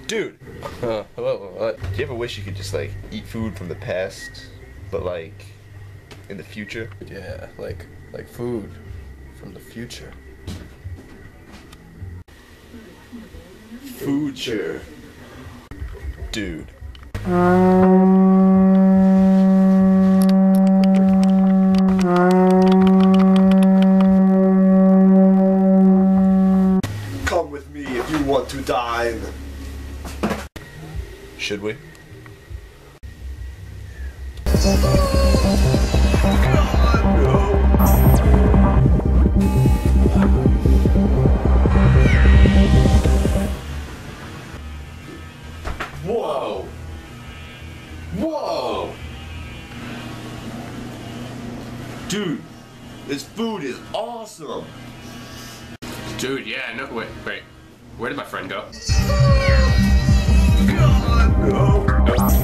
Dude, Hello, what? do you ever wish you could just like eat food from the past, but like in the future? Yeah, like food from the future. Foodture. Dude. Come with me if you want to dine. Should we? Whoa! Whoa! Dude, this food is awesome! Dude, yeah, no, wait, where did my friend go? God, no!